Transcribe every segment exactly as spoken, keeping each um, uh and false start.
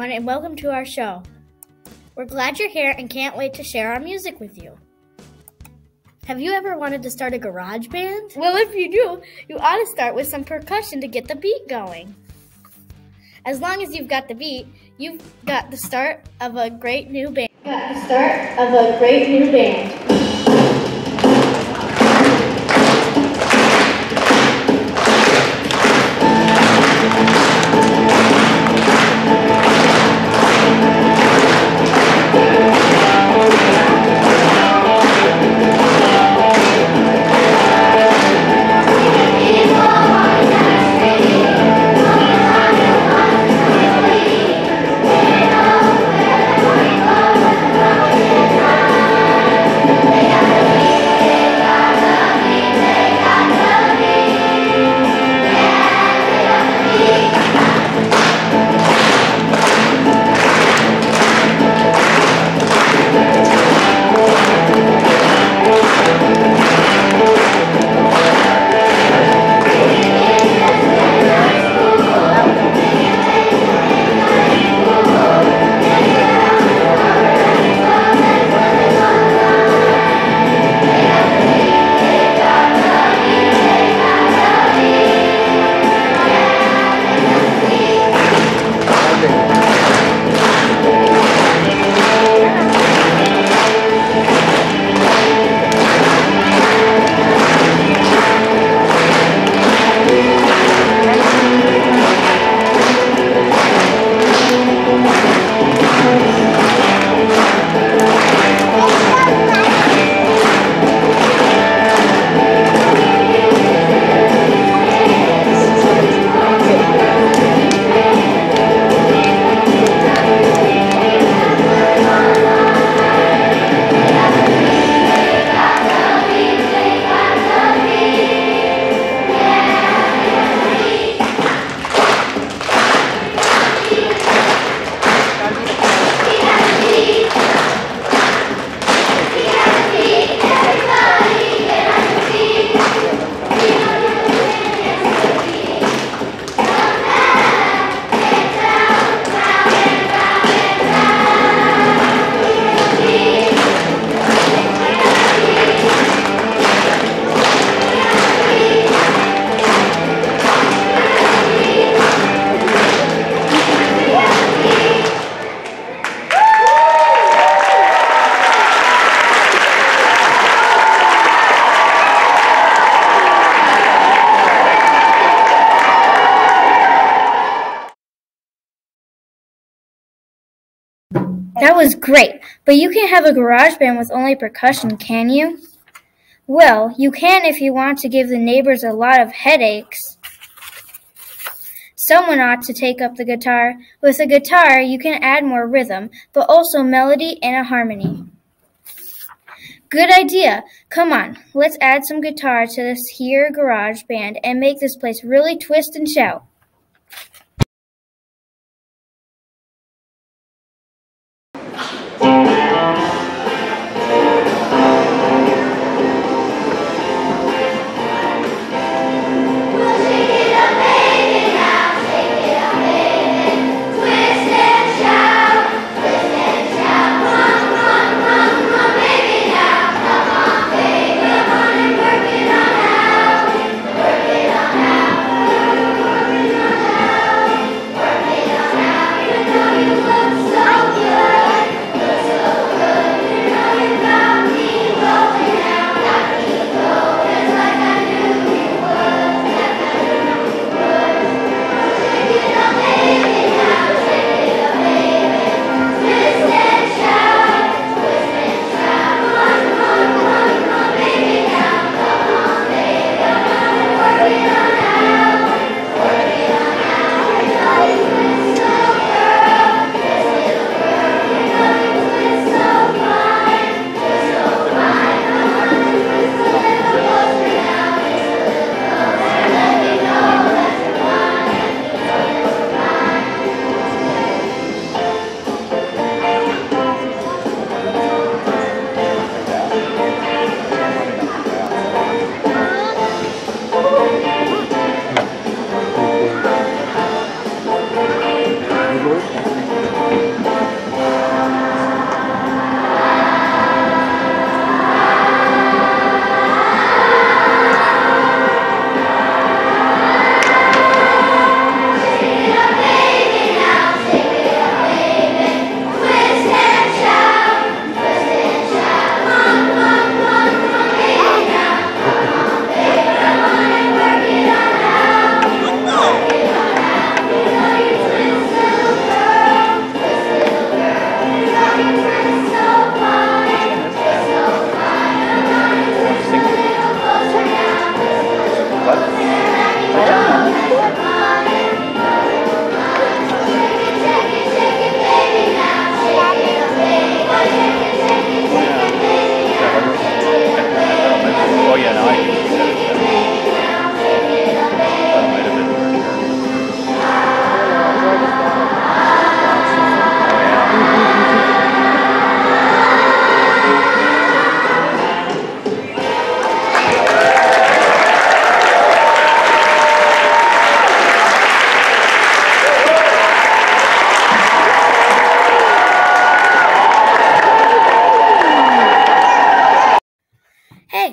everyone, and welcome to our show. We're glad you're here and can't wait to share our music with you. Have you ever wanted to start a garage band? Well, if you do, you ought to start with some percussion to get the beat going. As long as you've got the beat, you've got the start of a great new band. Got the start of a great new band. That was great, but you can't have a garage band with only percussion, can you? Well, you can if you want to give the neighbors a lot of headaches. Someone ought to take up the guitar. With a guitar, you can add more rhythm, but also melody and a harmony. Good idea. Come on, let's add some guitar to this here garage band and make this place really twist and shout.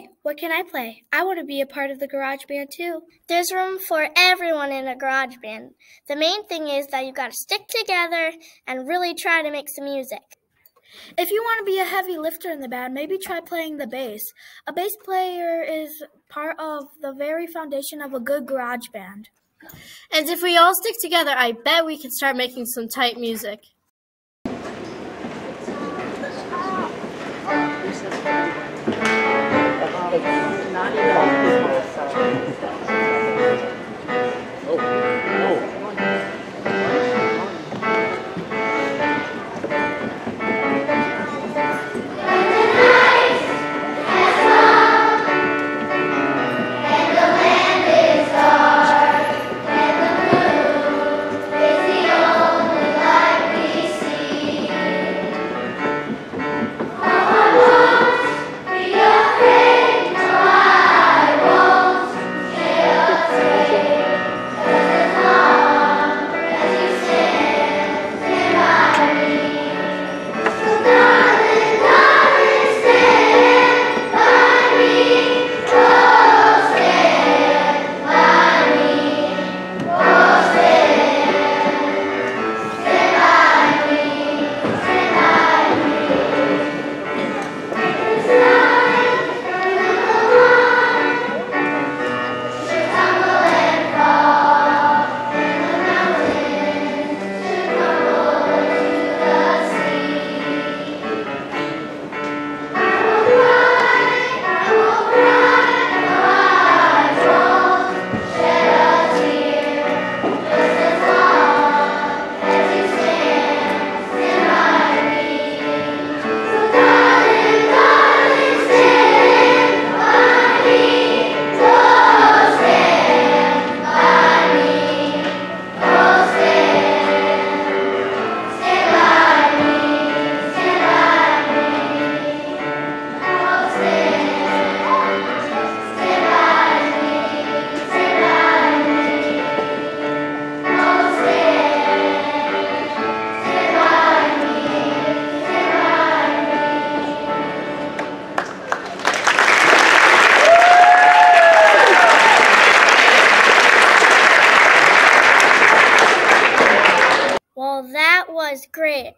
Hey, what can I play? I want to be a part of the garage band too. There's room for everyone in a garage band. The main thing is that you got to stick together and really try to make some music. If you want to be a heavy lifter in the band, maybe try playing the bass. A bass player is part of the very foundation of a good garage band. And if we all stick together, I bet we can start making some tight music. Well, that was great.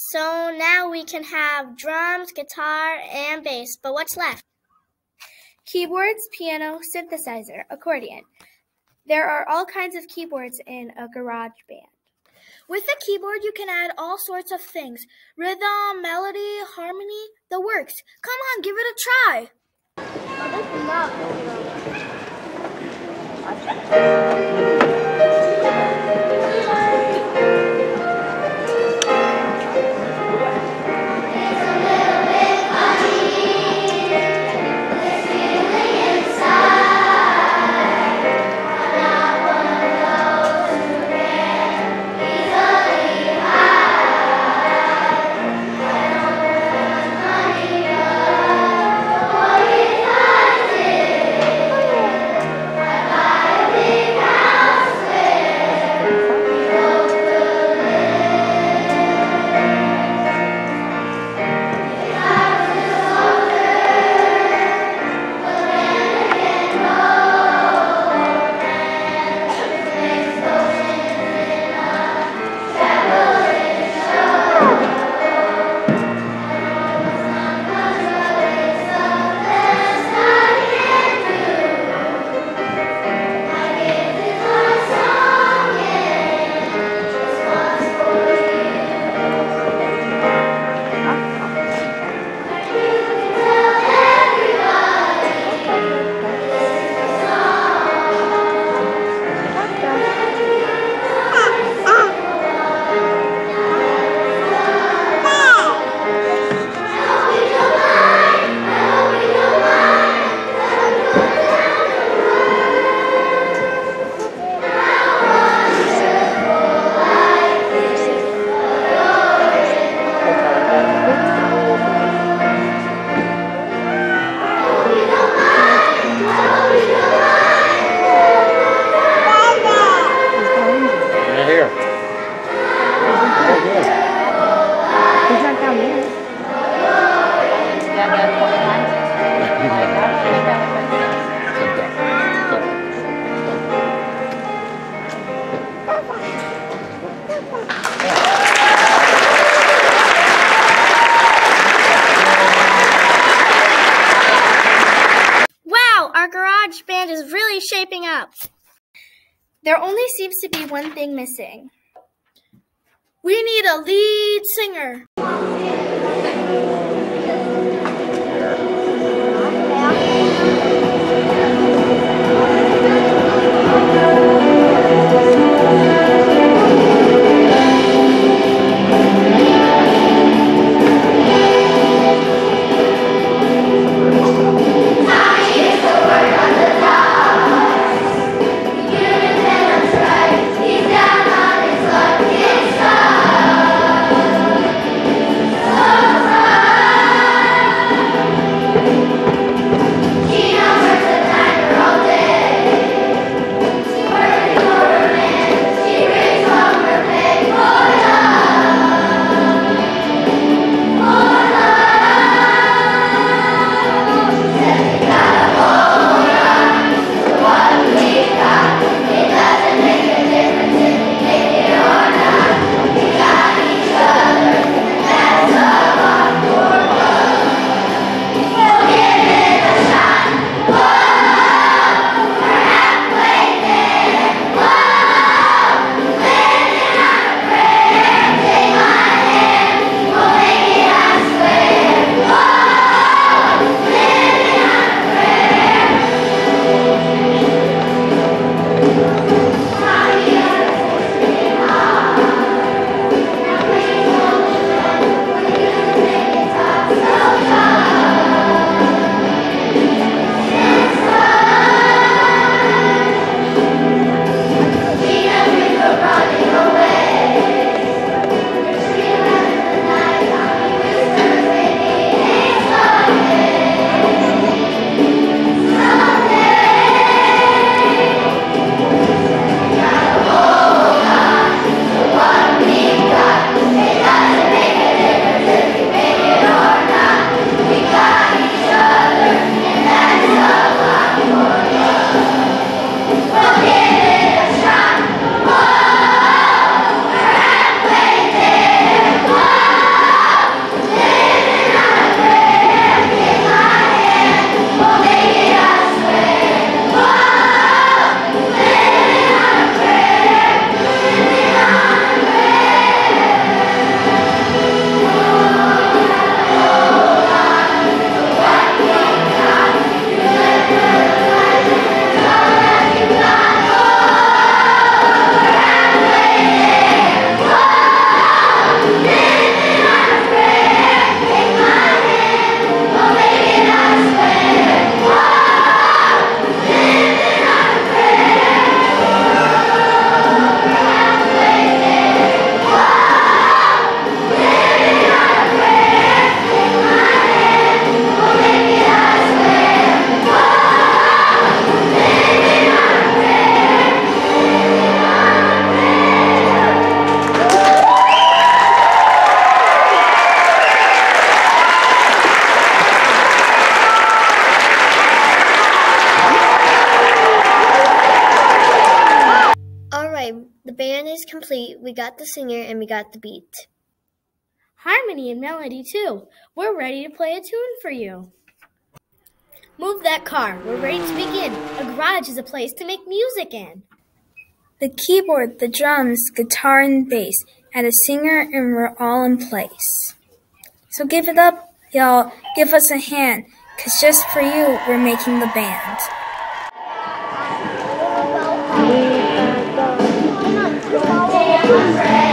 So now we can have drums, guitar, and bass. But what's left? Keyboards, piano, synthesizer, accordion. There are all kinds of keyboards in a garage band. With a keyboard, you can add all sorts of things. Rhythm, melody, harmony, the works. Come on, give it a try. Oh, this is not Bye. our garage band is really shaping up. There only seems to be one thing missing. We need a lead singer. The band is complete. We got the singer and we got the beat. Harmony and melody too. We're ready to play a tune for you. Move that car. We're ready to begin. A garage is a place to make music in. The keyboard, the drums, guitar, and bass. Add a singer and we're all in place. So give it up, y'all. Give us a hand, 'cause just for you, we're making the band. Come on,